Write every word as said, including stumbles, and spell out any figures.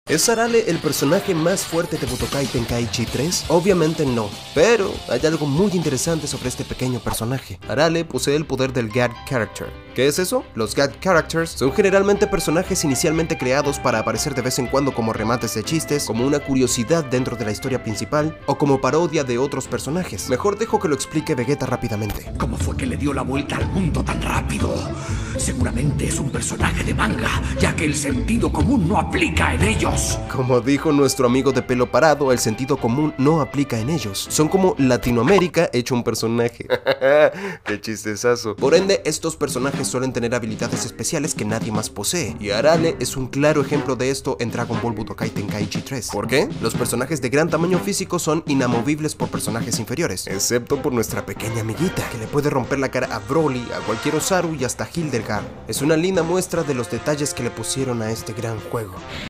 ¿Es Arale el personaje más fuerte de Budokai Tenkaichi tres? Obviamente no, pero hay algo muy interesante sobre este pequeño personaje. Arale posee el poder del Gag Character. ¿Qué es eso? Los Gag Characters son generalmente personajes inicialmente creados para aparecer de vez en cuando como remates de chistes, como una curiosidad dentro de la historia principal o como parodia de otros personajes. Mejor dejo que lo explique Vegeta rápidamente. ¿Cómo fue que le dio la vuelta al mundo tan rápido? Seguramente es un personaje de manga, ya que el sentido común no aplica en ellos. Como dijo nuestro amigo de pelo parado, el sentido común no aplica en ellos. Son como Latinoamérica hecho un personaje. ¡Qué chistezazo! Por ende, estos personajes suelen tener habilidades especiales que nadie más posee. Y Arale es un claro ejemplo de esto en Dragon Ball Budokai Tenkaichi tres. ¿Por qué? Los personajes de gran tamaño físico son inamovibles por personajes inferiores, excepto por nuestra pequeña amiguita, que le puede romper la cara a Broly, a cualquier Osaru y hasta Hildegard. Es una linda muestra de los detalles que le pusieron a este gran juego.